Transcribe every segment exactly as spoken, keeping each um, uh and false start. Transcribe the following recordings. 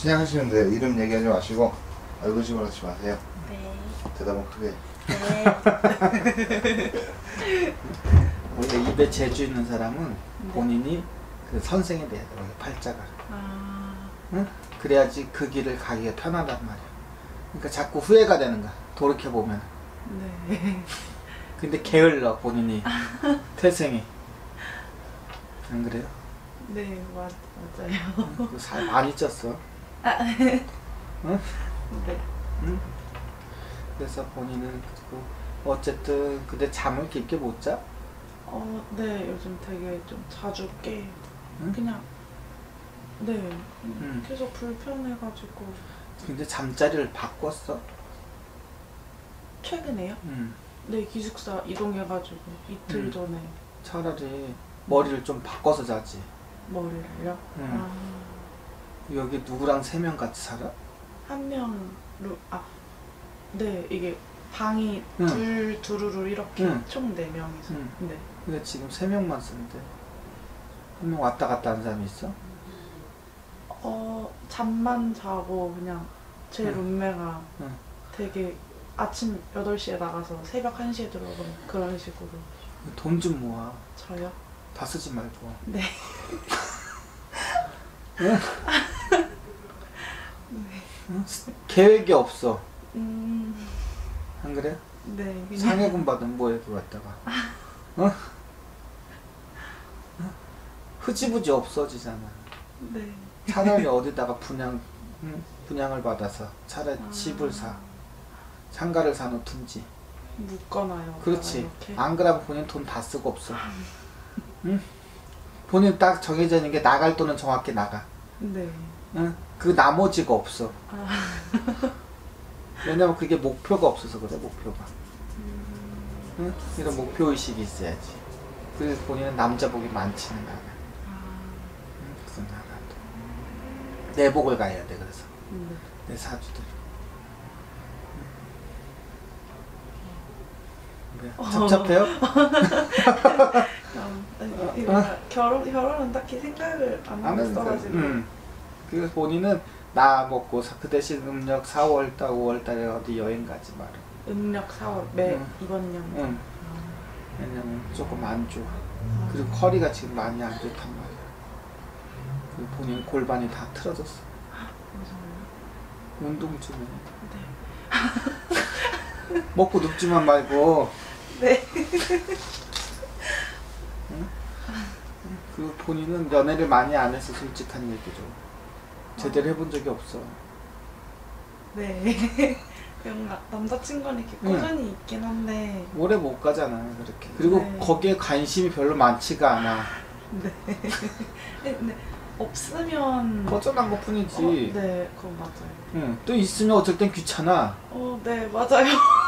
시작하시는데 이름 얘기하지 마시고 얼굴 집어넣지 마세요. 네. 대답은 크게. 네. 원래 입에 재주 있는 사람은 네. 본인이 그 선생이 돼야 돼. 원래 팔자가. 아. 응? 그래야지 그 길을 가기가 편하단 말이야. 그러니까 자꾸 후회가 되는 거야. 돌이켜보면. 네. 근데 게을러 본인이. 태생이. 안 그래요? 네, 맞, 맞아요. 응? 그 살 많이 쪘어. 아, 응? 네. 응? 그래서 본인은 그리고 어쨌든 근데 잠을 깊게 못 자? 어, 네, 요즘 되게 좀 자주 깨. 응? 그냥, 네. 응. 계속 불편해가지고. 근데 잠자리를 바꿨어? 최근에요? 응. 네, 기숙사 이동해가지고 이틀 응. 전에 차라리 머리를 좀 바꿔서 자지. 머리를요? 응. 아, 여기 누구랑 세 명 같이 살아? 한 명로, 아, 네, 이게 방이 응. 둘, 두루루 이렇게 응. 총 네 명이서. 응. 네. 근데 지금 세 명만 쓰는데 한 명 왔다 갔다 하는 사람이 있어? 어, 잠만 자고 그냥 제 응. 룸메가 응. 되게 아침 여덟 시에 나가서 새벽 한 시에 들어오는 그런 식으로. 돈 좀 모아. 저요? 다 쓰지 말고. 네. 응? 네. 응? 계획이 없어. 음, 안 그래? 네. 그냥. 상해금 받으면 뭐해 그거 갖다가. 어? 어? 흐지부지 없어지잖아. 네. 차라리 어디다가 분양, 응? 분양을 받아서 차라리 아. 집을 사. 상가를 사놓든지. 묶어놔요. 그렇지. 이렇게. 안 그러면 본인 돈 다 쓰고 없어. 응? 본인 딱 정해져 있는 게 나갈 돈은 정확히 나가. 네. 응? 그 나머지가 없어. 아. 왜냐면 그게 목표가 없어서 그래, 목표가. 음, 응? 이런 목표의식이 있어야지. 그래서 본인은 남자복이 많지는 않아. 아. 응? 그건 하나도. 내복을 가야 돼, 그래서. 네. 내 사주들. 왜? 어. 답답해요? 음, 네, 이거 어? 결혼, 결혼은 딱히 생각을 안 안 해도 돼. 했어가지고. 응. 그래서 본인은 나 먹고 사- 그 대신 음력 사월 달, 오월 달에 어디 여행 가지 마라. 음력 사월 매 응. 이번 년. 응. 아. 왜냐면 조금 안 좋아. 그리고 허리가 지금 많이 안 좋단 말이야. 그리고 본인 골반이 다 틀어졌어. 무서워요. 운동 좀 해. 네. 먹고 눕지만 말고. 네. 응? 그 본인은 연애를 많이 안 해서 솔직한 얘기죠. 제대로 해본 적이 없어. 네. 뭔가 남자친구는 이렇게 응. 꾸준히 있긴 한데. 오래 못 가잖아 그렇게. 그리고 네. 거기에 관심이 별로 많지가 않아. 네. 네, 네. 없으면. 거절한 것 뿐이지. 어, 네, 그건 맞아요. 응. 또 있으면 어쩔 땐 귀찮아. 어, 네, 맞아요.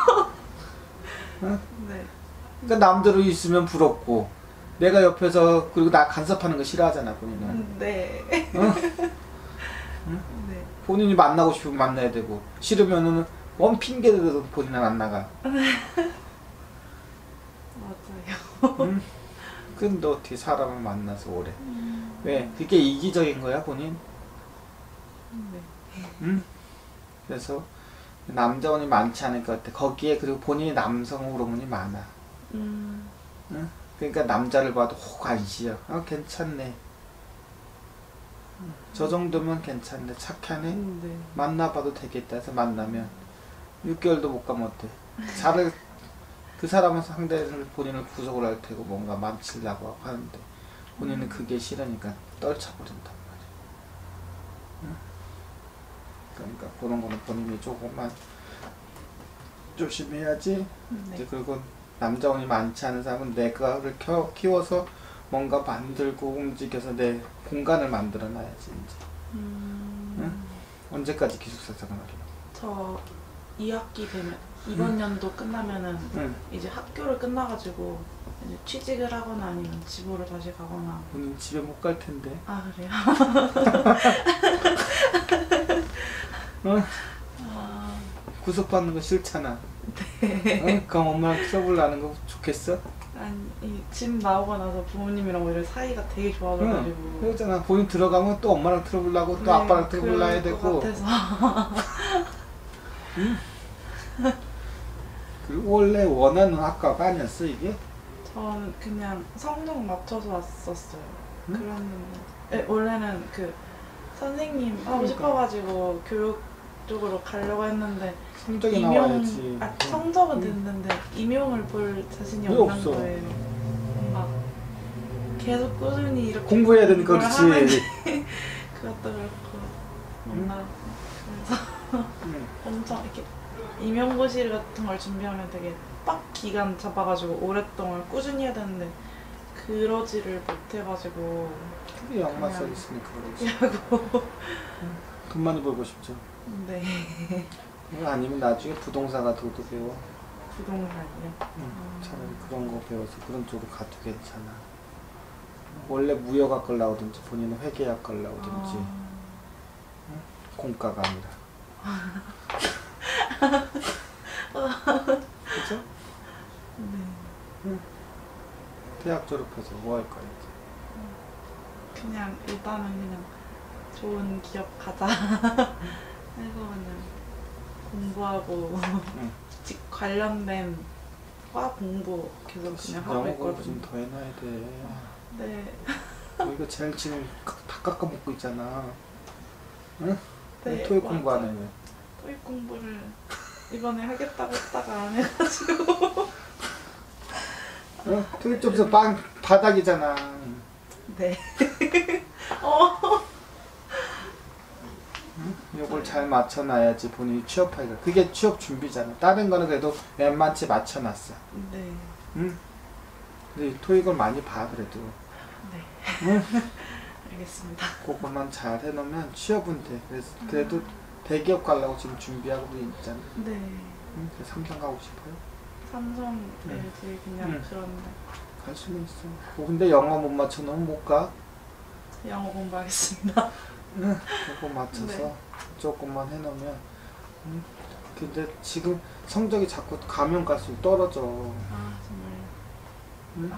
응? 네. 그러니까 남들은 있으면 부럽고 내가 옆에서 그리고 나 간섭하는 거 싫어하잖아 본인은. 음, 네. 응? 응? 네. 본인이 만나고 싶으면 만나야 되고 싫으면은 원 핑계대도 본인은 안 나가. 맞아요. 응? 근데 어떻게 사람을 만나서 오래. 음, 왜? 그게 이기적인 거야 본인? 네. 응? 그래서 남자원이 많지 않을 것 같아. 거기에 그리고 본인이 남성 호르몬이 많아. 음, 응? 그러니까 남자를 봐도 호관시야. 아 괜찮네. 저 정도면 괜찮네. 착하네. 음, 네. 만나봐도 되겠다 해서 만나면 육 개월도 못 가면 어때? 자를 그 사람은 상대를 본인을 구속을 할 테고 뭔가 만지려고 하는데 본인은 그게 싫으니까 떨쳐버린단 말이야. 응? 그러니까 그런 거는 본인이 조금만 조심해야지. 네. 이제 그리고 남자원이 많지 않은 사람은 내가를 켜, 키워서 뭔가 만들고 움직여서 내 공간을 만들어 놔야지 이제. 음, 응? 언제까지 기숙사 생활이야? 저 이 학기 되면 이번 연도 끝나면은 응. 이제 학교를 끝나가지고 이제 취직을 하거나 아니면 집으로 다시 가거나. 본인 집에 못 갈 텐데. 아, 그래요? 응? 아, 구속받는 거 싫잖아. 네. 응? 그럼 엄마랑 트러블 나는 거 좋겠어? 아니 집 나오고 나서 부모님이랑 오히려 사이가 되게 좋아져가지고. 응. 그러잖아. 본인 들어가면 또 엄마랑 들어보려고 또 네, 아빠랑 들어볼라 해야 그럴 되고. 것 같아서. 응? 그리고 원래 원하는 학과가 아니었어 이게? 저는 그냥 성적 맞춰서 왔었어요. 응? 그랬는데 네, 원래는 그 선생님 하고 그러니까. 싶어가지고 교육 쪽으로 가려고 했는데 성적이 나와야지. 아, 성적은 응. 됐는데 임용을 볼 자신이 왜 없는 없어? 거예요. 뭔가 계속 꾸준히 이렇게 공부해야 되니까 공부를 그렇지. 하는 그것도 그렇고 뭔가 그래서 응. 엄청 이렇게 임용고시 같은 걸 준비하면 되게 빡 기간 잡아가지고 오랫동안 꾸준히 해야 되는데 그러지를 못해가지고 그게 양마 써 그냥 있으니까 그러지. 하고 돈 많이 벌고 싶죠. 네 아니면 나중에 부동산 같은 것도 배워. 부동산이요. 응. 음. 차라리 그런 거 배워서 그런 쪽으로 가도 괜찮아. 원래 무역학과를 나오든지 본인은 회계학과를 나오든지 아, 공과가 아니라. 그죠? 네. 대학 졸업해서 뭐 할 거야 이제? 그냥 일단은 그냥 좋은 기업 가자 해서 그냥 공부하고 응. 직 관련된 과 공부 계속 그냥 하고 영어 공부 있거든요. 좀 더 해놔야 돼. 네. 너 이거 제일 지금 다 깎아먹고 있잖아. 응? 네, 토익 맞아요. 공부 안 해. 토익 공부를 이번에 하겠다고 했다가 안 해가지고. 응? 토익 점수 빵 바닥이잖아. 네. 어. 응? 이걸 잘 맞춰놔야지 본인이 취업하기가. 그게 취업 준비잖아. 다른 거는 그래도 웬만치 맞춰놨어. 네. 응? 근데 토익을 많이 봐 그래도. 네. 응? 알겠습니다. 그것만 잘 해놓으면 취업은 돼. 그래서 그래도 대기업 가려고 지금 준비하고 있잖아. 네. 응? 그래서 삼성 가고 싶어요? 삼성 응. 엘지 그냥 응. 그런데 갈 수는 있어. 어, 근데 영어 못 맞춰놓으면 못 가. 영어 공부하겠습니다. 응. 그거 맞춰서 네. 조금만 해놓으면. 응? 근데 지금 성적이 자꾸 가면 갈수록 떨어져. 아 정말요. 응?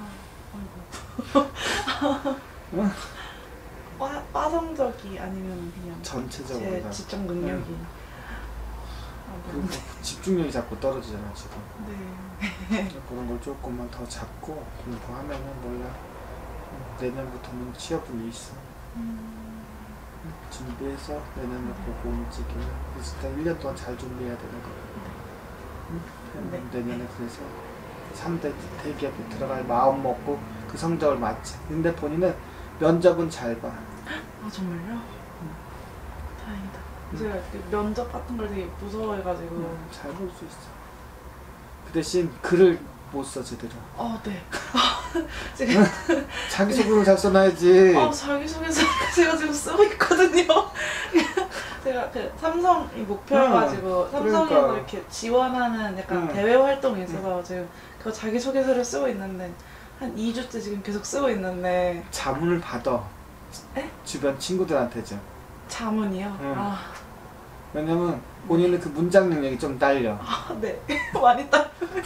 아 아이고. 응? 과, 과 성적이 아니면 그냥 전체적으로 제 다. 지적 능력이. 응. 아, 그리고 네. 집중력이 자꾸 떨어지잖아 지금. 네. 그런 걸 조금만 더 잡고 공부하면은 몰라. 응, 내년부터는 취업은 있어. 음, 응, 준비해서 내년을 보고 움직이면 그래서 일단 일 년 동안 잘 준비해야 되는 거야. 응? 네. 내년에 그래서 삼 대 대기업에 들어갈 마음 먹고 그 성적을 맞지. 근데 본인은 면접은 잘 봐. 아 정말요? 응. 다행이다. 응. 제가 그 면접 같은 걸 되게 무서워해가지고. 응, 잘 볼 수 있어. 그 대신 글을 못 써 제대로. 어, 네. 지금 자기소개를 잘 써놔야지. 아 자기소개서 제가 지금 쓰고 있거든요. 제가 그 삼성이 목표여가지고 응, 삼성에서 그러니까. 이렇게 지원하는 약간 응. 대외 활동이 있어서 지금 그거 자기소개서를 쓰고 있는데 한 이 주째 지금 계속 쓰고 있는데. 자문을 받아. 에? 주변 친구들한테 좀. 자문이요? 응. 아, 왜냐면 본인은 그 문장 능력이 좀 딸려. 아, 네. 많이 따르요.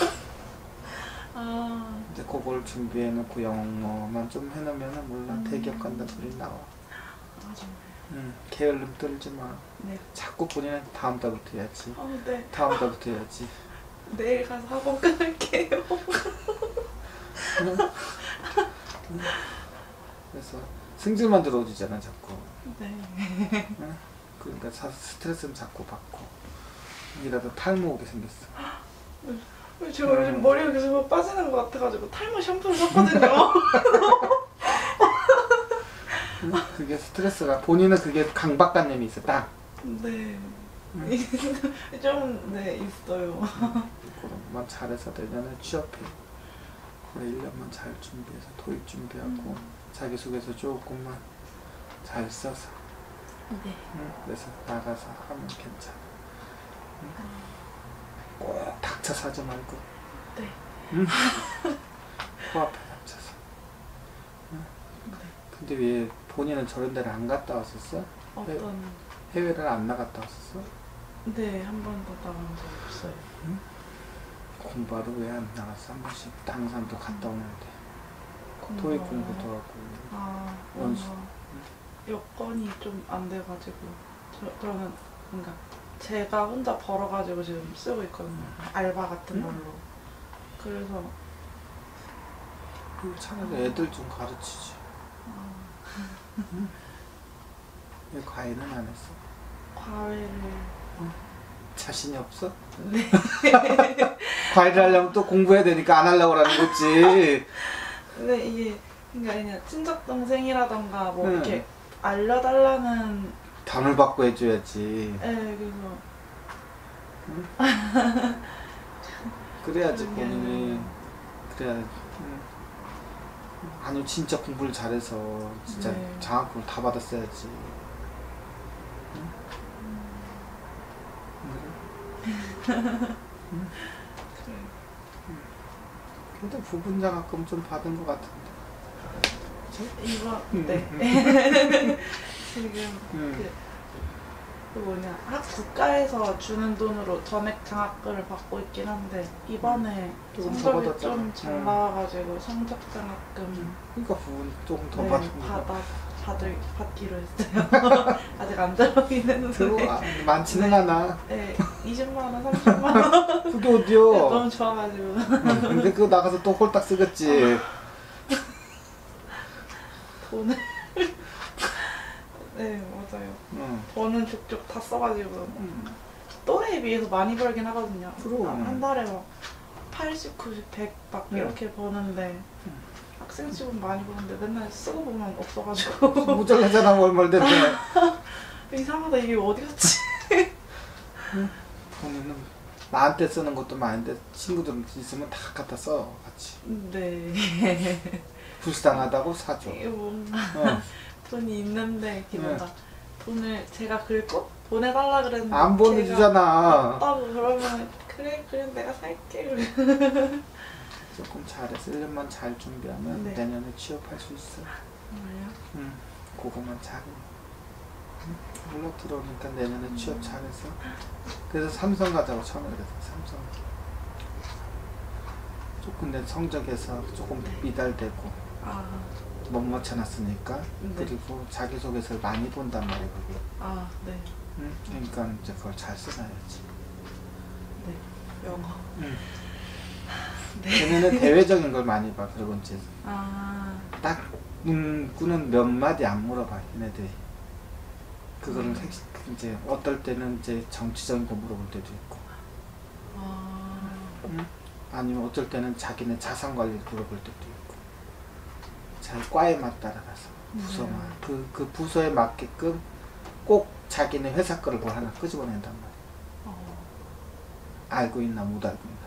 아, 이제 그걸 준비해놓고 영어만 좀 해놓으면은 몰라. 음. 대기업 간다 소리 나와. 아 정말. 응. 게을름 떨지 마. 네. 자꾸 본인은 다음 달부터 해야지. 아, 네. 다음 달부터 해야지. 내일 가서 학원 끊을게요. 응? 응. 그래서 승질만 들어오잖아 자꾸. 네. 응? 그러니까 사, 스트레스는 자꾸 받고 이라도 탈모 오게 생겼어. 제가 요즘 머리가 계속 빠지는 것 같아가지고 탈모 샴푸를 샀거든요. 응? 그게 스트레스가 본인은 그게 강박관념이 있어 딱. 네. 응? 좀, 네, 있어요. 그런만 잘해서 내년에 취업해. 그래 일 년만 잘 준비해서 토익 준비하고 음. 자기소개서 조금만 잘 써서 네. 응? 그래서 나가서 하면 괜찮아. 응? 꼭 닥쳐서 하지 말고 네. 응? 코앞에 닥쳐서. 응? 네. 근데 왜 본인은 저런 데를 안 갔다 왔었어? 어떤, 해외를 안 나갔다 왔었어? 네, 한 번도 나간 적 없어요. 응? 공부하러 왜 안 나갔어? 한 번씩 항상 또 갔다 오는데 공부. 토익 공부도 하고 아, 연수. 뭔가 여건이 좀 안 돼가지고 저, 저는 그러니까 제가 혼자 벌어가지고 지금 쓰고 있거든요. 알바 같은 걸로. 그래서 그 차라리 애들 좀 가르치지. 응? 왜 과외는 안 했어? 과외를 자신이 없어? 네. 과외를 하려면 또 공부해야 되니까 안 하려고 하는 거지. 근데 이게 그러니까 그냥 친척 동생이라던가 뭐 응. 이렇게 알려달라는 돈을 받고 해줘야지. 네, 그래서 그래야지 그게 본인이 그래야. 응. 아니 진짜 공부를 잘해서 진짜 네. 장학금을 다 받았어야지. 응? 응? 응? 근데 부분 장학금 좀 받은 것 같은데. 이번 응, 네 응. 지금 응. 그, 그 뭐냐 학 국가에서 주는 돈으로 전액 장학금을 받고 있긴 한데 이번에 조금 더 성적이 받았잖아. 좀 잘 응. 나와가지고 성적 장학금 그러니까 부분 조금 더 네, 받은 거. 받아 받을 받기로 했어요. 아직 안 들어오긴 했는데. 그거 아, 많지는 네. 않아. 네, 이십만 원, 삼십만 원. 그게 어디요? 네, 너무 좋아가지고. 응, 근데 그거 나가서 또 홀딱 쓰겠지. 돈을. 네, 맞아요. 응. 돈은 족족 다 써가지고. 응. 또래에 비해서 많이 벌긴 하거든요. 그럼. 아, 한 달에 막 팔십, 구십, 백 막 응. 이렇게 버는데 응. 학생 집은 많이 버는데 맨날 쓰고 보면 없어가지고 모자라잖아 월말인데. 이상하다 이게 어디 갔지? 본인은 나한테 쓰는 것도 많은데 친구들 있으면 다 갖다 써 같이. 네. 불쌍하다고 사줘. 이게 뭔가 어. 돈이 있는데 이렇게 네. 뭔가 돈을 제가 긁고 보내달라 그랬는데 안 걔가 보내주잖아. 없다고 그러면 그래 그래 내가 살게 그래. 조금 잘해서 일 년만 잘 준비하면 네. 내년에 취업할 수 있어. 정말요? 응. 그거만 잘해. 응? 몰라 들어오니까 내년에 음. 취업 잘해서. 그래서 삼성 가자고 처음에 그래서 삼성. 조금 내 성적에서 조금 미달되고 아, 못 맞춰놨으니까. 네. 그리고 자기소개서를 많이 본단 말이야 그게. 아, 네, 응? 그러니까 이제 그걸 잘 써놔야지. 네, 영어. 응. 네. 걔네는 대외적인 걸 많이 봐. 그리고 이제 아, 딱 문구는 몇 마디 안 물어봐. 얘네들이. 그거는 음. 색- 이제 어떨 때는 이제 정치적인 거 물어볼 때도 있고, 아, 응? 아니면 어떨 때는 자기네 자산 관리를 물어볼 때도 있고, 자기 과에 맞 따라가서 부서만 네. 그, 그 부서에 맞게끔 꼭 자기네 회사 거를 뭐 하나 끄집어낸단 말이야. 어, 알고 있나 못 알고 있나.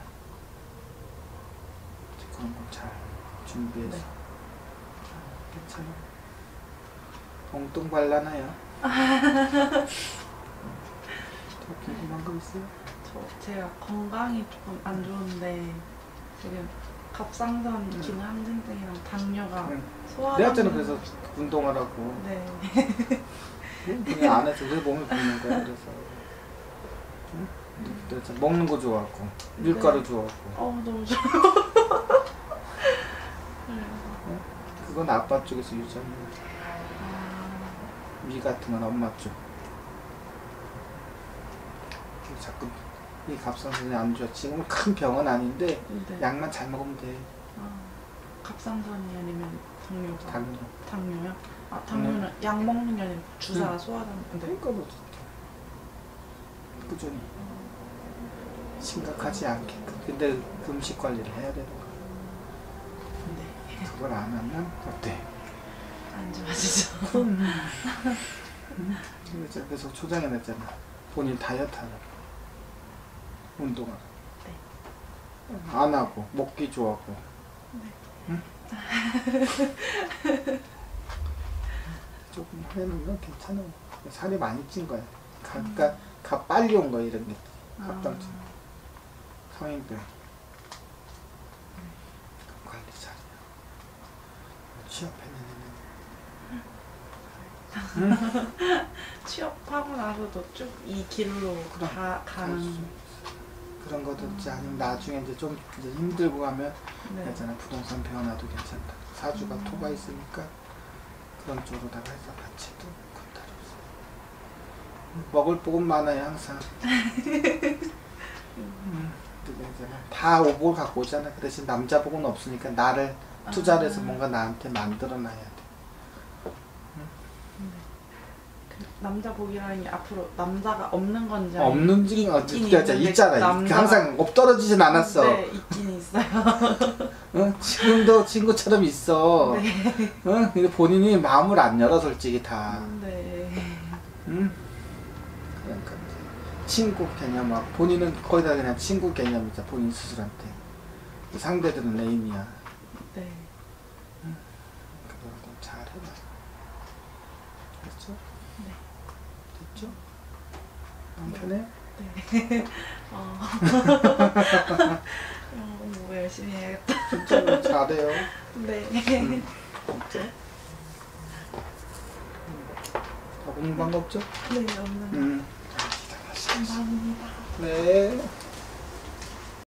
그런 걸 잘 준비해서. 네. 괜찮아. 엉뚱 발라나요? 더 궁금한 거 있어요? 저 제가 건강이 조금 안 좋은데 지금 갑상선 음. 기능 항진증이랑 당뇨가 응. 소화. 내가 전에 그래서 운동하라고. 네. 그냥 안 해서 그래서 몸을 붓는 거야. 그래서. 응? 그래서 먹는 거 좋아하고, 밀가루 좋아하고. 어 너무 좋아. 그래서 응? 그건 아빠 쪽에서 유전이. 아, 미 같은 건 엄마 쪽. 자꾸 이 갑상선이 안 좋아. 지금은 큰 병은 아닌데 네. 약만 잘 먹으면 돼. 아, 갑상선이 아니면 당뇨가. 당뇨. 당뇨요? 아 당뇨는 약 먹는 게 아니라 주사 응. 소화하는. 네. 그러니까 뭐 꾸준히 심각하지 않게끔. 근데 그 음식 관리를 해야 되는 거야. 네. 그걸 안 하면 어때? 안 좋아지죠. 그럼. 응? 그래서 계속 초장해냈잖아. 본인 다이어트 하라고. 운동하라고. 네. 안 하고 먹기 좋아하고. 네. 응? 조금 해놓으면 괜찮아. 살이 많이 찐 거야. 가, 그러니까 가 빨리 온 거야 이런 게. 갑상증. 성인병. 관리 잘해. 취업해내는. 취업하고 나서도 쭉 이 길로 그럼, 가, 갈 수 가는. 있어. 그런 거든지 아니면 나중에 이제 좀 이제 힘들고 하면 네. 괜찮아. 부동산 배워놔도 괜찮다. 사주가 음. 토가 있으니까 그런 쪽으로다가 해서 같이 또 건달이 없어. 먹을 복은 많아요 항상. 음, 근데 이제는 다 오복을 갖고 오잖아. 그 대신 남자 복은 없으니까 나를 투자를 해서 아. 뭔가 나한테 만들어놔야 돼. 그 남자 복이라는 게 앞으로 남자가 없는 건지 없는 지가 있긴 어떻게 있는데 있잖아. 남자가- 항상 없떨어지진 않았어. 네, 있긴 있어요. 응? 지금도 친구처럼 있어. 네. 응? 근데 본인이 마음을 안 열어 솔직히 다. 네. 응? 그러니까 이제 친구 개념하고 본인은 거의 다 그냥 친구 개념이자 본인 스스로한테. 상대들은 애인이야. 네. 그거 좀 잘 해봐. 됐죠? 네. 됐죠? 마음 편해요? 네. 어. 어, 뭐 열심히 해야겠다. 진짜로 잘해요. 네. 응. 진짜? 더 궁금한 거 없죠? 네, 없는. 응. 감사합니다. 네.